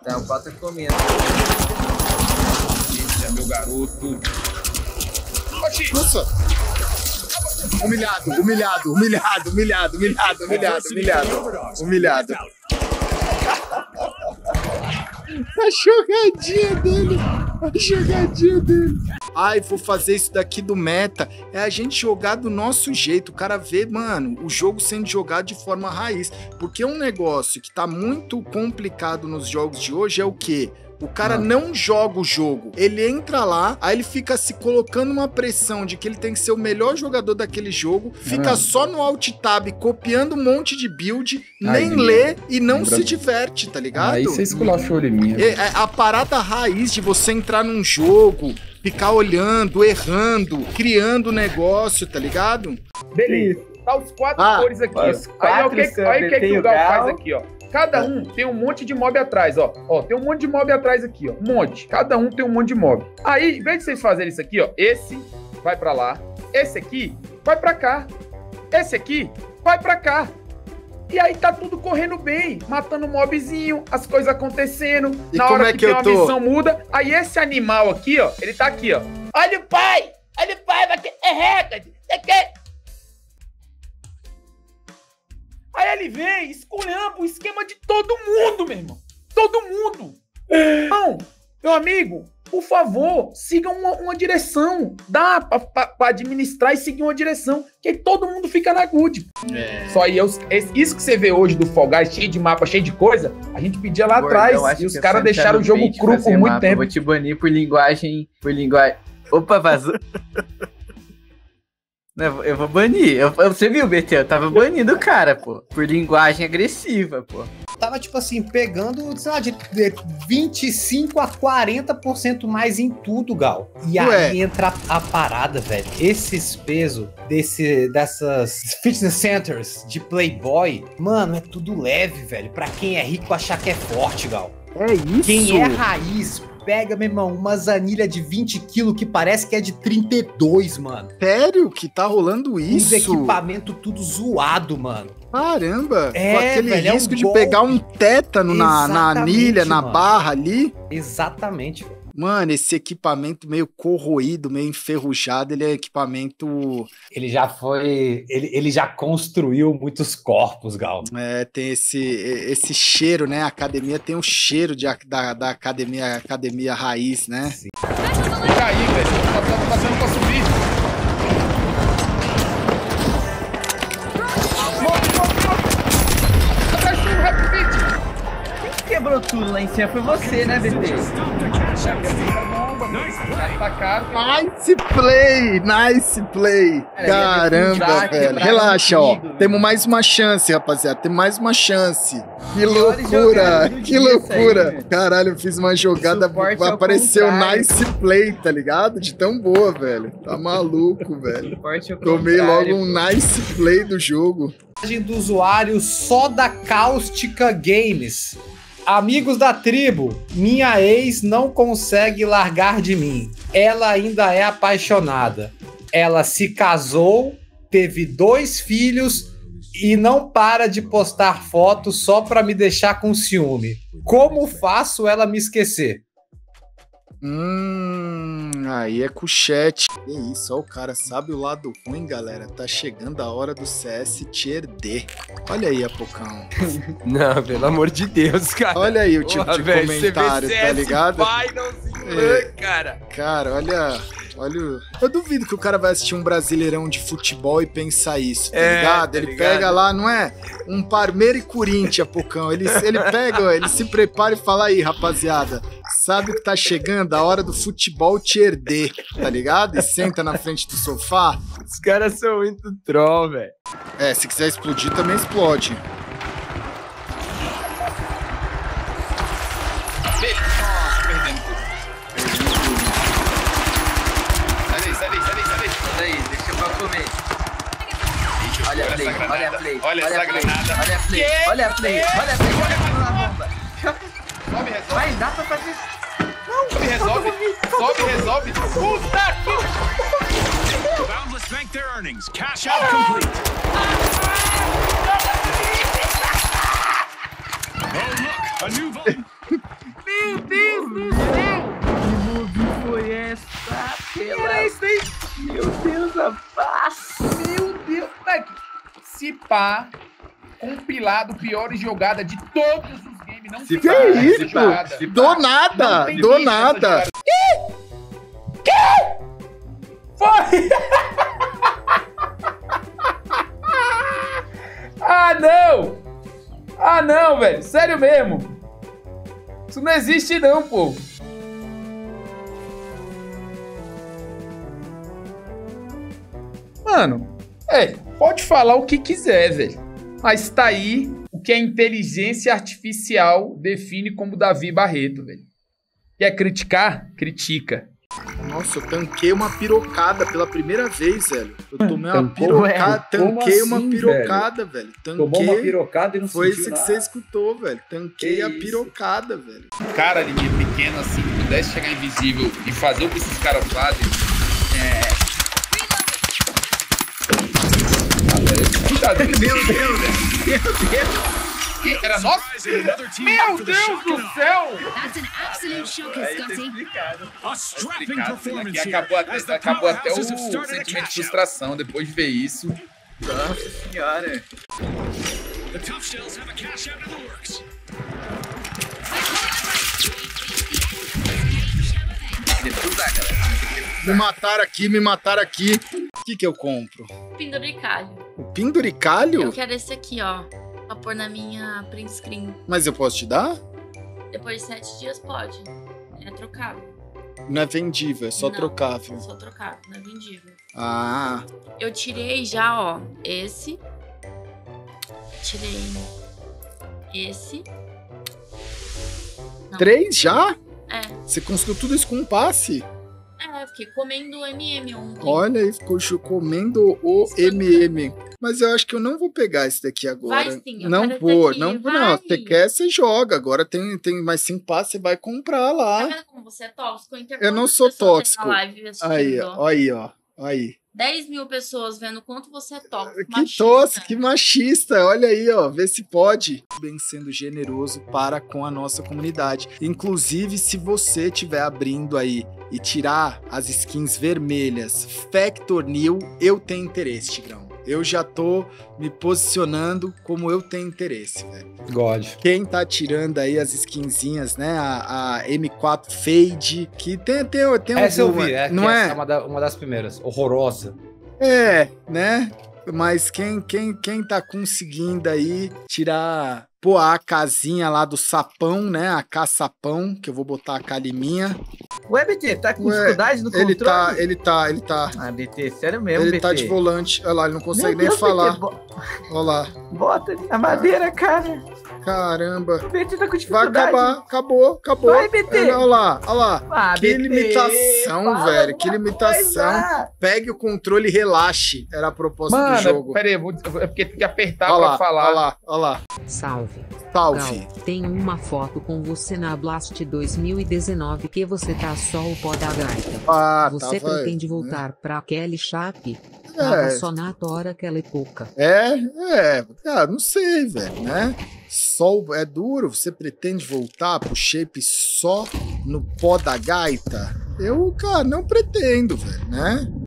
Tá, o pau tá comendo. Esse é meu garoto. Oxi! Nossa! Humilhado, humilhado, humilhado, humilhado, humilhado, humilhado, humilhado, humilhado. A jogadinha dele, a jogadinha dele. Ai, vou fazer isso daqui do meta. É a gente jogar do nosso jeito. O cara vê, mano, o jogo sendo jogado de forma raiz. Porque um negócio que tá muito complicado nos jogos de hoje é o quê? O cara não joga o jogo, ele entra lá, aí ele fica se colocando uma pressão de que ele tem que ser o melhor jogador daquele jogo, fica só no alt tab copiando um monte de build, nem lê e não se diverte, tá ligado? Aí você esculachou ele minha. A parada raiz de você entrar num jogo, ficar olhando, errando, criando negócio, tá ligado? Beleza. Tá os 4 cores aqui. Aí o que o Gal faz aqui, ó. Cada um tem um monte de mob atrás, ó. Ó, tem um monte de mob atrás aqui, ó. Um monte. Cada um tem um monte de mob. Aí, em vez de vocês fazerem isso aqui, ó. Esse vai pra lá. Esse aqui vai pra cá. Esse aqui vai pra cá. E aí tá tudo correndo bem. Matando mobzinho, as coisas acontecendo. E na como hora é que tem eu uma tô? missão muda. Aí esse animal aqui, ó. Ele tá aqui, ó. Olha o pai! Olha o pai! É recorde! Aí ele vem, esculhamba o esquema de todo mundo, meu irmão. Todo mundo. Então, meu amigo, por favor, siga uma direção. Dá pra administrar e seguir uma direção. Que aí todo mundo fica na good. Só aí, isso que você vê hoje do Fall Guys, cheio de mapa, cheio de coisa, a gente pedia lá atrás. E os caras deixaram o jogo cru por muito tempo. Eu vou te banir por linguagem... Opa, vazou. Eu vou banir. Você viu, BT? Eu tava banindo o cara, pô. Por linguagem agressiva, pô. Tava, tipo assim, pegando, sei lá, de 25 a 40% mais em tudo, Gal. E aí entra a parada, velho. Esses pesos dessas fitness centers de Playboy, mano, é tudo leve, velho. Pra quem é rico achar que é forte, Gal. É isso. Quem é raiz... Pega, meu irmão, uma zanilha de 20 quilos que parece que é de 32, mano. Sério que tá rolando isso? Os equipamentos tudo zoado, mano. Caramba, com aquele velho, risco de pegar um tétano na anilha, na barra ali. Exatamente, velho. Mano, esse equipamento meio corroído, meio enferrujado, ele é equipamento... Ele já foi... Ele já construiu muitos corpos, Gal. É, tem esse cheiro, né? A academia tem o cheiro da academia raiz, né? Sim. Fica aí, velho. Tá passando pra subir. Quem quebrou tudo lá em cima foi você, né, BT? Nice play. Caramba, velho. Relaxa, ó. Temos mais uma chance, rapaziada. Temos mais uma chance. Que loucura, que loucura. Caralho, eu fiz uma jogada, apareceu nice play, tá ligado? De tão boa, velho. Tá maluco, velho. Tomei logo um nice play do jogo. Do usuário só da Cáustica Games. Amigos da tribo, minha ex não consegue largar de mim. Ela ainda é apaixonada. Ela se casou, teve 2 filhos e não para de postar fotos só pra me deixar com ciúme. Como faço ela me esquecer? Aí é com o chat. Que isso, ó, o cara sabe o lado ruim, galera. Tá chegando a hora do CS Tier D. Olha aí, Apocão. Não, pelo amor de Deus, cara. Olha aí o tipo de comentário, tá ligado? Vai, não se cara. Cara, olha. Eu duvido que o cara vai assistir um Brasileirão de futebol e pensar isso, tá ligado? Ele pega lá, não é? Um Parmeira e Corinthians, Pocão. Ele pega, ele se prepara e fala aí, rapaziada. Sabe que tá chegando a hora do futebol Tier D, tá ligado? E senta na frente do sofá. Os caras são muito troll, velho. É, se quiser explodir, também explode. Perdendo tudo. Sai daí, deixa pra comer. Olha a play, olha a play. Olha essa granada. Olha a play, olha a play, olha a play. Olha a bomba. Sobe, resolve. Vai, dá pra fazer. Sobe, resolve. Sobe, resolve. Puta que... Boundless bank their earnings. Cash out complete. Oh, look, a new vault. pá, compilado piores jogadas de todos os games. Não Que tem é mais isso? jogada. Do nada, Não tem do lista nada. dessa Foi! Ah, não! Ah, não, velho. Sério mesmo. Isso não existe não, pô. Mano, pode falar o que quiser, velho. Mas tá aí o que a inteligência artificial define como Davi Barreto, velho. Quer criticar? Critica. Nossa, eu tanquei uma pirocada pela primeira vez, velho. Eu tomei uma Tancou, pirocada, velho? Como tanquei uma assim, pirocada, velho. Tomou uma Tanquei. pirocada e não Foi sentiu isso que nada. você escutou, velho. Tanquei Que a isso? pirocada, velho. Um cara ali pequeno assim, que pudesse chegar invisível e fazer o que esses caras fazem. Cuidado, Meu Deus, velho. Meu Deus. Era nosso? Meu Deus do céu! That's an absolute shocker, Scotty. A strapping Complicado, performance né? Que here acabou as até the o powerhouses have started a sentimento de cash out. frustração depois de ver isso. Nossa senhora. The tough shells have a cash out in the works. Defusar, galera. Me mataram aqui, me mataram aqui. O que eu compro? Penduricalho. O penduricalho? Eu quero esse aqui, ó. Pra pôr na minha print screen. Mas eu posso te dar? Depois de 7 dias pode. É trocável. Não é vendível, é só Não. trocável. Só trocável, não é vendível. Ah, Eu tirei já, ó, esse. Tirei esse. Não. 3 já? É. Você conseguiu tudo isso com um passe? É, eu fiquei comendo MM ontem. Olha aí, ficou comendo o MM. Mas eu acho que eu não vou pegar esse daqui agora. Vai sim, eu não quero esse vou, aqui, não vou, vai. não. Você quer, você joga. Agora tem mais 5 passes, você vai comprar Tá lá. vendo como você é tóxico? Eu não sou tóxico. Aí, ó. ó, aí, ó. Aí. 10 mil pessoas vendo quanto você é tóxico. Que machista. tosse, que machista. Olha aí, ó. Vê se pode. Bem sendo generoso para com a nossa comunidade. Inclusive, se você estiver abrindo aí e tirar as skins vermelhas Factor New, eu tenho interesse, Tigrão. Eu já tô me posicionando como eu tenho interesse, velho. God. Quem tá tirando aí as skinzinhas, né? A M4 Fade, que tem Essa eu alguma, vi, não que é? essa é uma das primeiras. Horrorosa. É, né? Mas quem tá conseguindo aí tirar, pô, a casinha lá do sapão, né? A caçapão, que eu vou botar a caliminha. Ué, BT, tá com Ué, dificuldade no Ele controle? tá. Ah, BT, sério mesmo, Ele BT. tá de volante. Olha lá, ele não consegue Meu nem Deus, falar. BT, Olha lá. bota ali na madeira, cara. Caramba. O BT tá com Vai dificuldade. acabar. Acabou. Vai, BT. Olha lá, olha lá. Ah, Que BT, limitação, fala velho. Que alguma limitação. coisa. Pegue o controle e relaxe. Era a proposta do Mano, jogo. peraí, é porque tem que apertar Olha pra lá, falar. olha lá, olha lá. Salve. Salve. Gal, tenho uma foto com você na Blast 2019 que você tá só o pó da gaita. Ah, Você tava, pretende né? voltar pra Kelly Chape? Tava É, só na tora aquela época. não sei, velho, né? Sol é duro, você pretende voltar pro shape só no pó da gaita? Eu, cara, não pretendo, velho, né?